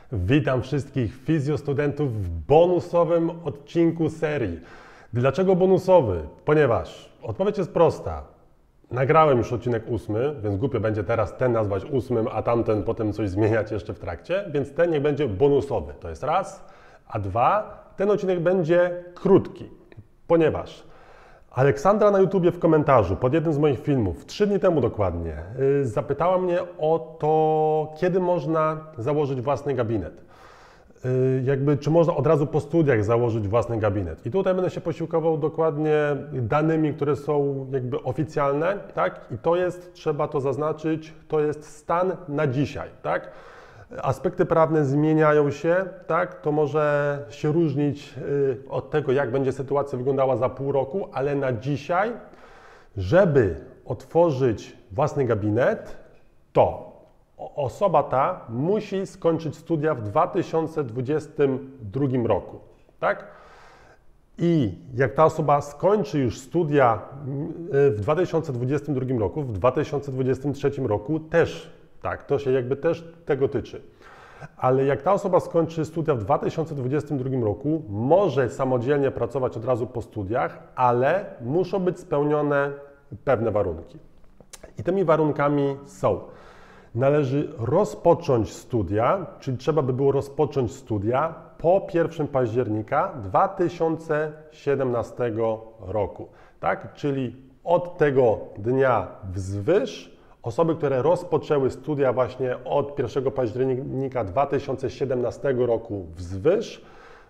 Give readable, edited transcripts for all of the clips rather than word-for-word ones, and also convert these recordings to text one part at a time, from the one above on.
Witam wszystkich fizjostudentów w bonusowym odcinku serii. Dlaczego bonusowy? Ponieważ odpowiedź jest prosta. Nagrałem już odcinek 8, więc głupio będzie teraz ten nazwać 8, a tamten potem coś zmieniać jeszcze w trakcie, więc ten niech będzie bonusowy. To jest raz. A dwa, ten odcinek będzie krótki, ponieważ Aleksandra na YouTubie w komentarzu pod jednym z moich filmów, 3 dni temu dokładnie, zapytała mnie o to, kiedy można założyć własny gabinet. Czy można od razu po studiach założyć własny gabinet. I tutaj będę się posiłkował dokładnie danymi, które są oficjalne, tak? I to jest, trzeba to zaznaczyć, to jest stan na dzisiaj, tak? Aspekty prawne zmieniają się, tak? To może się różnić od tego, jak będzie sytuacja wyglądała za pół roku, ale na dzisiaj, żeby otworzyć własny gabinet, to osoba ta musi skończyć studia w 2022 roku, tak? I jak ta osoba skończy już studia w 2022 roku, w 2023 roku też, tak, to się też tego tyczy. Ale jak ta osoba skończy studia w 2022 roku, może samodzielnie pracować od razu po studiach, ale muszą być spełnione pewne warunki. I tymi warunkami są: należy rozpocząć studia, czyli trzeba by było rozpocząć studia po 1 października 2017 roku. Tak? Czyli od tego dnia wzwyż osoby, które rozpoczęły studia właśnie od 1 października 2017 roku wzwyż,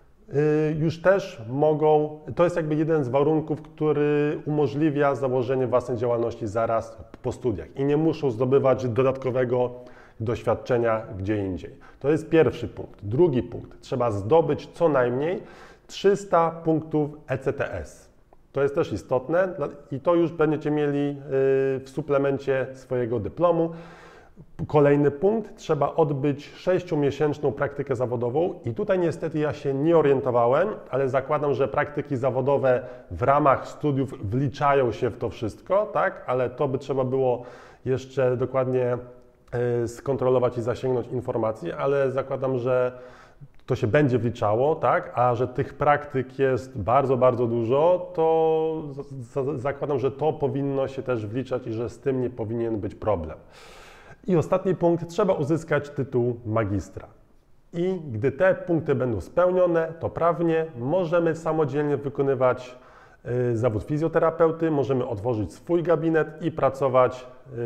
już też mogą, to jest jeden z warunków, który umożliwia założenie własnej działalności zaraz po studiach i nie muszą zdobywać dodatkowego doświadczenia gdzie indziej. To jest pierwszy punkt. Drugi punkt, trzeba zdobyć co najmniej 300 punktów ECTS. To jest też istotne i to już będziecie mieli w suplemencie swojego dyplomu. Kolejny punkt, trzeba odbyć 6-miesięczną praktykę zawodową i tutaj niestety ja się nie orientowałem, ale zakładam, że praktyki zawodowe w ramach studiów wliczają się w to wszystko, tak? Ale to by trzeba było jeszcze dokładnie skontrolować i zasięgnąć informacji, ale zakładam, że to się będzie wliczało, tak? A że tych praktyk jest bardzo, bardzo dużo, to zakładam, że to powinno się też wliczać i że z tym nie powinien być problem. I ostatni punkt, trzeba uzyskać tytuł magistra. I gdy te punkty będą spełnione, to prawnie możemy samodzielnie wykonywać zawód fizjoterapeuty, możemy otworzyć swój gabinet i pracować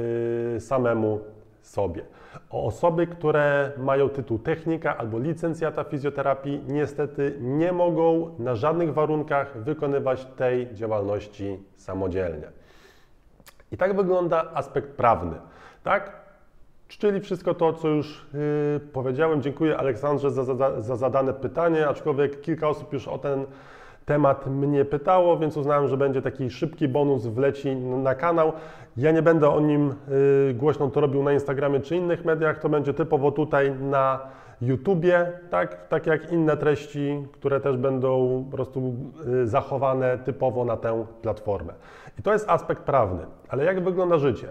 samemu sobie. Osoby, które mają tytuł technika albo licencjata fizjoterapii, niestety nie mogą na żadnych warunkach wykonywać tej działalności samodzielnie. I tak wygląda aspekt prawny, tak? Czyli wszystko to, co już powiedziałem. Dziękuję Aleksandrze za zadane pytanie, aczkolwiek kilka osób już o ten temat mnie pytało, więc uznałem, że będzie taki szybki bonus, wleci na kanał. Ja nie będę o nim głośno to robił na Instagramie czy innych mediach, to będzie typowo tutaj na YouTubie, tak jak inne treści, które też będą po prostu zachowane typowo na tę platformę. I to jest aspekt prawny, ale jak wygląda życie?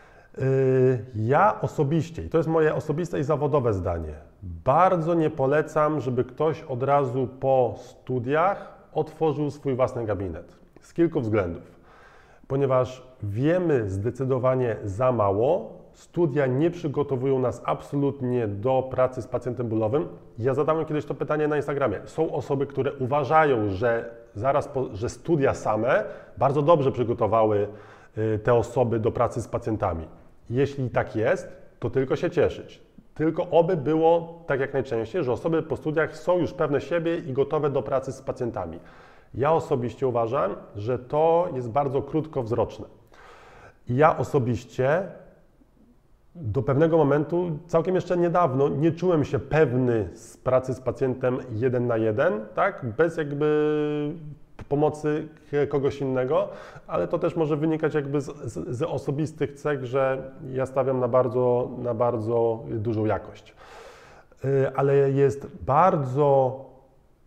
Ja osobiście, i to jest moje osobiste i zawodowe zdanie, bardzo nie polecam, żeby ktoś od razu po studiach otworzył swój własny gabinet. Z kilku względów. Ponieważ wiemy zdecydowanie za mało, studia nie przygotowują nas absolutnie do pracy z pacjentem bólowym. Ja zadałem kiedyś to pytanie na Instagramie. Są osoby, które uważają, że że studia same bardzo dobrze przygotowały te osoby do pracy z pacjentami. Jeśli tak jest, to tylko się cieszyć. Tylko oby było tak jak najczęściej, że osoby po studiach są już pewne siebie i gotowe do pracy z pacjentami. Ja osobiście uważam, że to jest bardzo krótkowzroczne. Ja osobiście do pewnego momentu, całkiem jeszcze niedawno, nie czułem się pewny z pracy z pacjentem 1 na 1, tak? Bez pomocy kogoś innego, ale to też może wynikać z osobistych cech, że ja stawiam na bardzo dużą jakość. Ale jest bardzo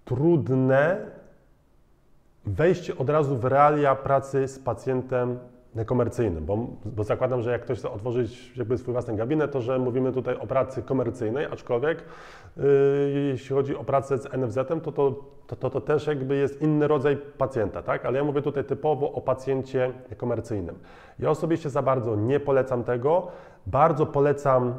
trudne wejście od razu w realia pracy z pacjentem komercyjnym, bo zakładam, że jak ktoś chce otworzyć jakby swój własny gabinet, to że mówimy tutaj o pracy komercyjnej, aczkolwiek jeśli chodzi o pracę z NFZ-em, to też jakby jest inny rodzaj pacjenta, tak? Ale ja mówię tutaj typowo o pacjencie komercyjnym. Ja osobiście za bardzo nie polecam tego. Bardzo polecam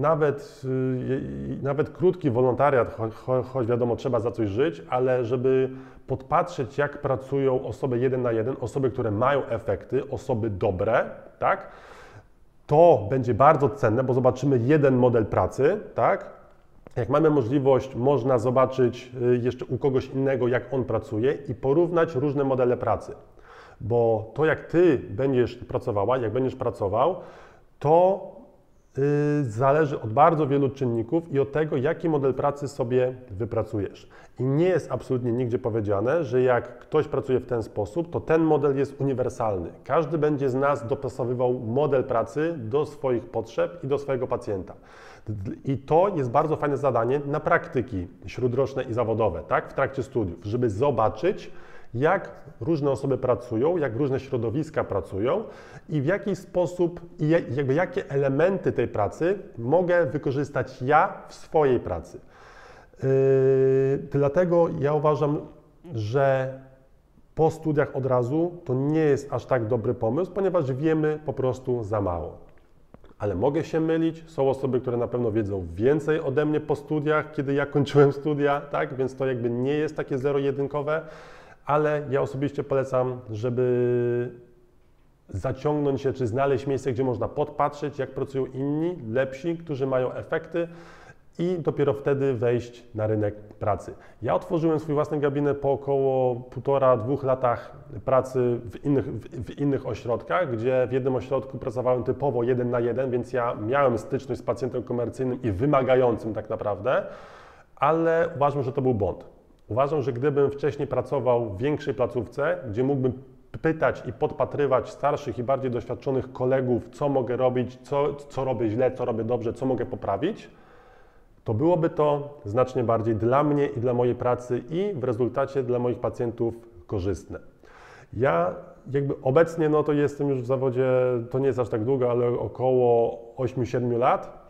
nawet krótki wolontariat, choć wiadomo, trzeba za coś żyć, ale żeby podpatrzeć, jak pracują osoby 1 na 1, osoby, które mają efekty, osoby dobre, tak? To będzie bardzo cenne, bo zobaczymy jeden model pracy, tak? Jak mamy możliwość, można zobaczyć jeszcze u kogoś innego, jak on pracuje i porównać różne modele pracy. Bo to, jak Ty będziesz pracowała, jak będziesz pracował, to zależy od bardzo wielu czynników i od tego, jaki model pracy sobie wypracujesz. I nie jest absolutnie nigdzie powiedziane, że jak ktoś pracuje w ten sposób, to ten model jest uniwersalny. Każdy będzie z nas dopasowywał model pracy do swoich potrzeb i do swojego pacjenta. I to jest bardzo fajne zadanie na praktyki śródroczne i zawodowe, tak, w trakcie studiów, żeby zobaczyć, jak różne osoby pracują, jak różne środowiska pracują i w jaki sposób, i jakby jakie elementy tej pracy mogę wykorzystać ja w swojej pracy. Dlatego ja uważam, że po studiach od razu to nie jest aż tak dobry pomysł, ponieważ wiemy po prostu za mało. Ale mogę się mylić, są osoby, które na pewno wiedzą więcej ode mnie po studiach, kiedy ja kończyłem studia, tak, więc to jakby nie jest takie zero-jedynkowe. Ale ja osobiście polecam, żeby zaciągnąć się, czy znaleźć miejsce, gdzie można podpatrzeć, jak pracują inni, lepsi, którzy mają efekty i dopiero wtedy wejść na rynek pracy. Ja otworzyłem swój własny gabinet po około 1,5–2 latach pracy w innych ośrodkach, gdzie w jednym ośrodku pracowałem typowo 1 na 1, więc ja miałem styczność z pacjentem komercyjnym i wymagającym tak naprawdę, ale uważam, że to był błąd. Uważam, że gdybym wcześniej pracował w większej placówce, gdzie mógłbym pytać i podpatrywać starszych i bardziej doświadczonych kolegów, co mogę robić, co robię źle, co robię dobrze, co mogę poprawić, to byłoby to znacznie bardziej dla mnie i dla mojej pracy i w rezultacie dla moich pacjentów korzystne. Ja jakby obecnie to jestem już w zawodzie, to nie jest aż tak długo, ale około 8–7 lat.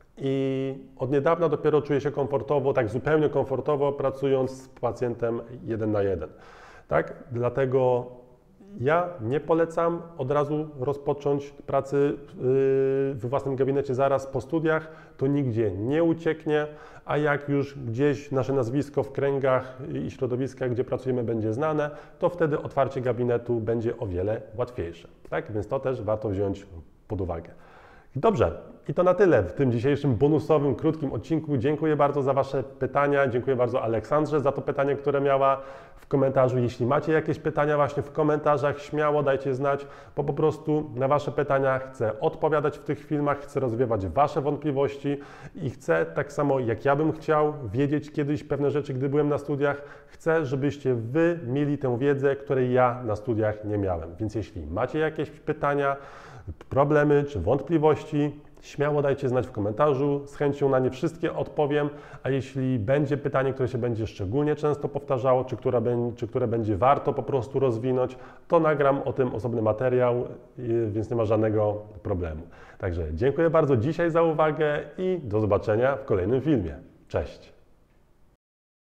I od niedawna dopiero czuję się komfortowo, tak zupełnie komfortowo pracując z pacjentem 1 na 1. Tak? Dlatego ja nie polecam od razu rozpocząć pracy we własnym gabinecie zaraz po studiach, to nigdzie nie ucieknie, a jak już gdzieś nasze nazwisko w kręgach i środowiskach, gdzie pracujemy, będzie znane, to wtedy otwarcie gabinetu będzie o wiele łatwiejsze. Tak? Więc to też warto wziąć pod uwagę. Dobrze, i to na tyle w tym dzisiejszym bonusowym, krótkim odcinku. Dziękuję bardzo za Wasze pytania. Dziękuję bardzo Aleksandrze za to pytanie, które miała w komentarzu. Jeśli macie jakieś pytania właśnie w komentarzach, śmiało dajcie znać, bo po prostu na Wasze pytania chcę odpowiadać w tych filmach, chcę rozwiewać Wasze wątpliwości i chcę, tak samo jak ja bym chciał wiedzieć kiedyś pewne rzeczy, gdy byłem na studiach, chcę, żebyście Wy mieli tę wiedzę, której ja na studiach nie miałem. Więc jeśli macie jakieś pytania, problemy czy wątpliwości, śmiało dajcie znać w komentarzu, z chęcią na nie wszystkie odpowiem, a jeśli będzie pytanie, które się będzie szczególnie często powtarzało, czy które będzie warto po prostu rozwinąć, to nagram o tym osobny materiał, więc nie ma żadnego problemu. Także dziękuję bardzo dzisiaj za uwagę i do zobaczenia w kolejnym filmie. Cześć!